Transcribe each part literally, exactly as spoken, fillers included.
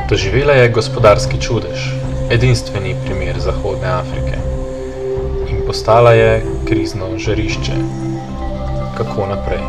Doživela je gospodarski čudež, edinstveni primer Zahodne Afrike, in postala je krizno žarišče. Kako naprej?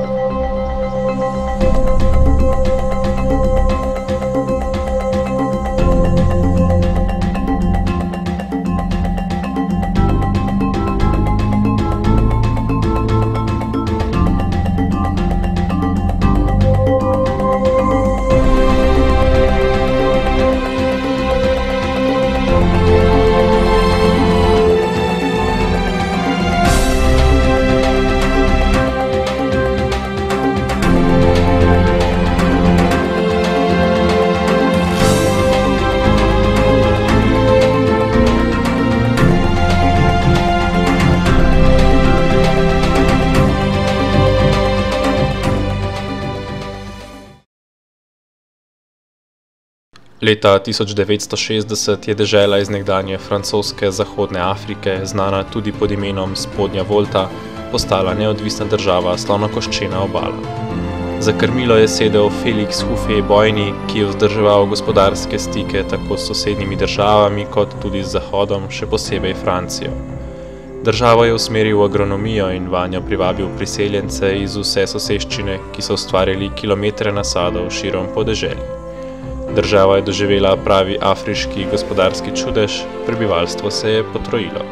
Leta tisoč devetsto šestdeset je dežela iz nekdanje francoske Zahodne Afrike, znana tudi pod imenom Spodnja Volta, postala neodvisna država Slonokoščena obala. Za krmilo je sedel Felix Houphouët-Boigny, ki je vzdrževal gospodarske stike tako s sosednjimi državami kot tudi z Zahodom, še posebej Francijo. Državo je usmeril v agronomijo in vanjo privabil priseljence iz vse soseščine, ki so ustvarjali kilometre nasadov širom podeželja. Država je doživela pravi afriški gospodarski čudež, prebivalstvo se je potrojilo.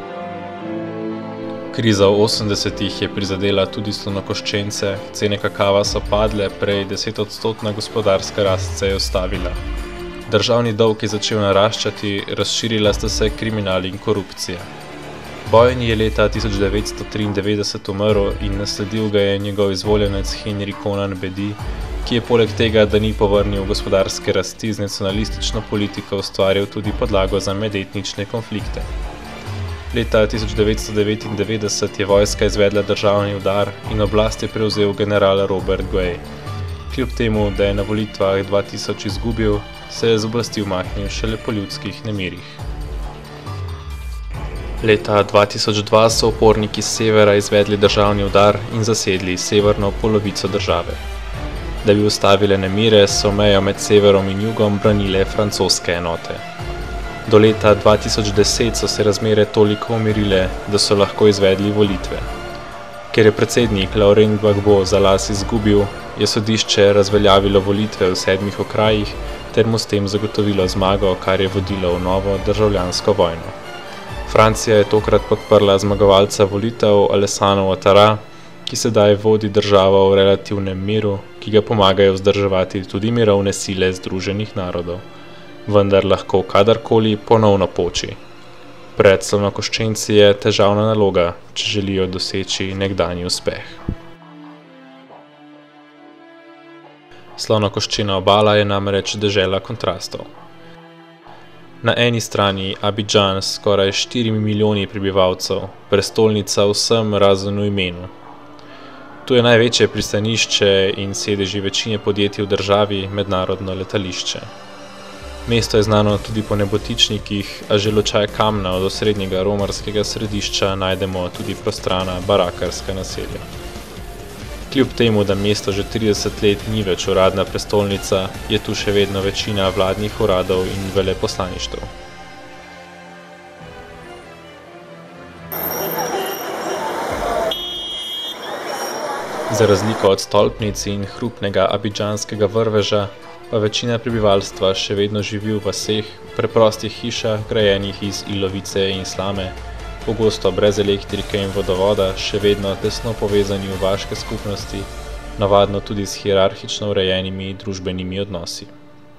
Kriza v osemdesetih je prizadela tudi Slonokoščence, cene kakava so padle, prej desetodstotna gospodarska rast se je ustavila. Državni dolg je začel naraščati, razširila sta se kriminal in korupcija. Boigny je leta tisoč devetsto triindevetdeset umrl in nasledil ga je njegov izvoljenec Henri Konan Bedi, ki je poleg tega, da ni povrnil gospodarske rasti z nacionalistično politiko, ustvaril tudi podlago za medetnične konflikte. Leta tisoč devetsto devetindevetdeset je vojska izvedla državni udar in oblast je prevzel general Robert Guei. Kljub temu, da je na volitvah dva tisoč izgubil, se je z oblasti umaknil šele po ljudskih nemirih. Leta dva tisoč dva so uporniki s severa izvedli državni udar in zasedli severno polovico države. Da bi ustavile nemire, so mejo med severom in jugom branile francoske enote. Do leta dva tisoč deset so se razmere toliko umirile, da so lahko izvedli volitve. Ker je predsednik Laurent Gbagbo za las izgubil, je sodišče razveljavilo volitve v sedmih okrajih ter mu s tem zagotovilo zmago, kar je vodilo v novo državljansko vojno. Francija je tokrat podprla zmagovalca volitev Alassana Ouattara, ki sedaj vodi državo v relativnem miru, ki ga pomagajo vzdrževati tudi mirovne sile Združenih narodov, vendar lahko kadarkoli ponovno poči. Pred Slonokoščenci je težavna naloga, če želijo doseči nekdanji uspeh. Slonokoščena obala je namreč dežela kontrastov. Na eni strani Abidžan s skoraj štirimi milijoni prebivalcev, prestolnica vsem razen v imenu. Tu je največje pristanišče in sedeži večine podjetij v državi, mednarodno letališče. Mesto je znano tudi po nebotičnikih, a že lučaj kamna od osrednjega romarskega središča najdemo tudi prostrana barakarska naselja. Kljub temu, da mesto že trideset let ni več uradna prestolnica, je tu še vedno večina vladnih uradov in veleposlaništev. Za razliko od stolpnic in hrupnega abidžanskega vrveža, pa večina prebivalstva še vedno živi v vaseh, preprostih hišah, grajenih iz ilovice in slame, pogosto brez elektrike in vodovoda, še vedno tesno povezani v vaške skupnosti, navadno tudi s hierarhično urejenimi družbenimi odnosi.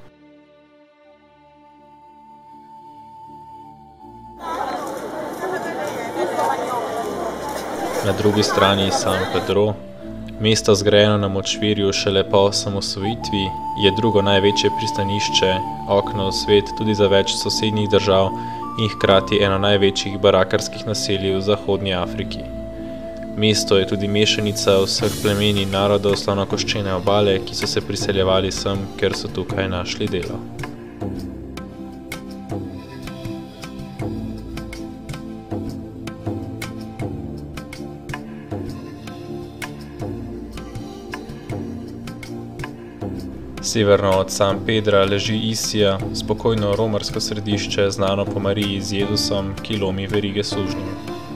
Na drugi strani San Pedro, mesto zgrajeno na močvirju šele po osamosvojitvi, je drugo največje pristanišče, okno v svet tudi za več sosednjih držav in hkrati eno največjih barakarskih naselij v Zahodnji Afriki. Mesto je tudi mešanica vseh plemen in narodov Slonokoščene obale, ki so se priseljevali sem, ker so tukaj našli delo. Severno od San Pedra leži Isija, spokojno romarsko središče, znano po Mariji z Jezusom, ki lomi verige sužnjev.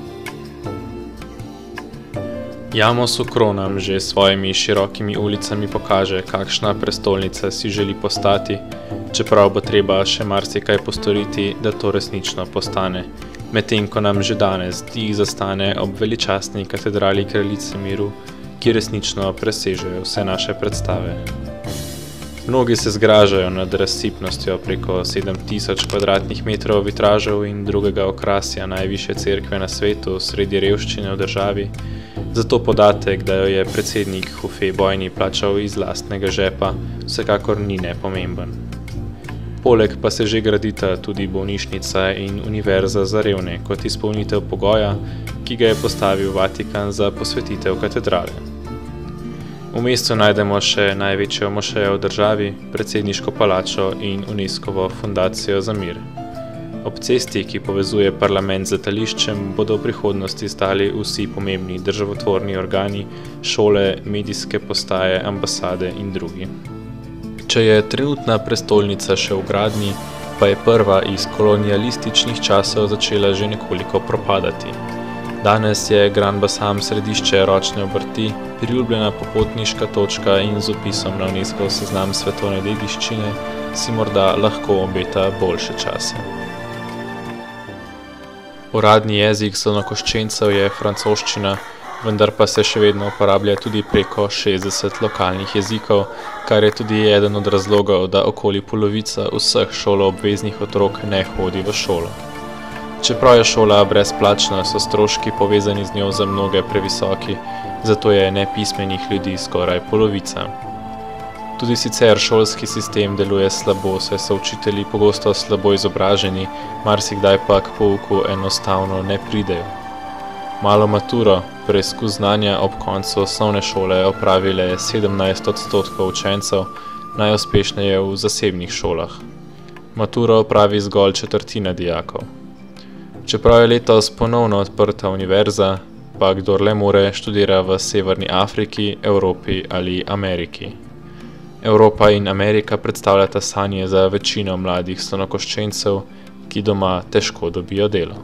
Jamos v Kronam že s svojimi širokimi ulicami pokaže, kakšna prestolnica si želi postati, čeprav bo treba še marsikaj postoriti, da to resnično postane, medtem ko nam že danes dih zastane ob veličastni katedrali Kraljice miru, ki resnično presežejo vse naše predstave. Mnogi se zgražajo nad razsipnostjo preko sedem tisoč kvadratnih metrov vitražev in drugega okrasja najvišje cerkve na svetu sredi revščine v državi, zato podatek, da jo je predsednik Hufe Bojni plačal iz lastnega žepa, vsekakor ni nepomemben. Poleg pa se že gradita tudi bolnišnica in univerza za revne kot izpolnitev pogoja, ki ga je postavil Vatikan za posvetitev katedrale. V mestu najdemo še največjo mošejo v državi, predsedniško palačo in UNESCOvo fundacijo za mir. Ob cesti, ki povezuje parlament z letališčem, bodo v prihodnosti stali vsi pomembni državotvorni organi, šole, medijske postaje, ambasade in drugi. Če je trenutna prestolnica še v gradnji, pa je prva iz kolonialističnih časov začela že nekoliko propadati. Danes je Gran Bassam središče ročne obrti, priljubljena popotniška točka in z opisom na UNESCOv seznam svetovne dediščine si morda lahko obeta boljše čase. Uradni jezik Slonokoščencev je francoščina, vendar pa se še vedno uporablja tudi preko šestdeset lokalnih jezikov, kar je tudi eden od razlogov, da okoli polovica vseh šoloobveznih otrok ne hodi v šolo. Čeprav je šola brezplačna, so stroški povezani z njo za mnoge previsoki, zato je nepismenih ljudi skoraj polovica. Tudi sicer šolski sistem deluje slabo, saj so učitelji pogosto slabo izobraženi, marsikdaj pa k pouku enostavno ne pridejo. Malo maturo, preizkus znanja ob koncu osnovne šole opravile sedemnajst odstotkov učencev, najuspešneje v zasebnih šolah. Maturo opravi zgolj četrtina dijakov. Čeprav je letos ponovno odprta univerza, pa kdor le more študira v Severni Afriki, Evropi ali Ameriki. Evropa in Amerika predstavljata sanje za večino mladih slonokoščencev, ki doma težko dobijo delo.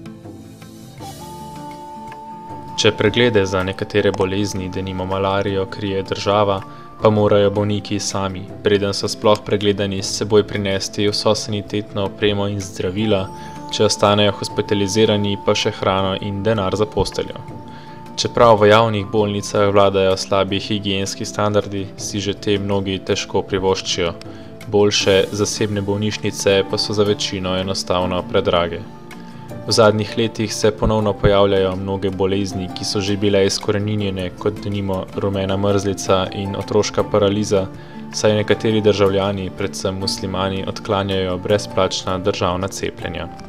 Če preglede za nekatere bolezni, denimo malarijo, krije država, pa morajo bolniki sami, preden so sploh pregledani, s seboj prinesti vso sanitetno opremo in zdravila, če ostanejo hospitalizirani, pa še hrano in denar za posteljo. Čeprav v javnih bolnicah vladajo slabi higienski standardi, si že te mnogi težko privoščijo, boljše zasebne bolnišnice pa so za večino enostavno predrage. V zadnjih letih se ponovno pojavljajo mnoge bolezni, ki so že bile izkoreninjene, kot denimo rumena mrzlica in otroška paraliza, saj nekateri državljani, predvsem muslimani, odklanjajo brezplačna državna cepljenja.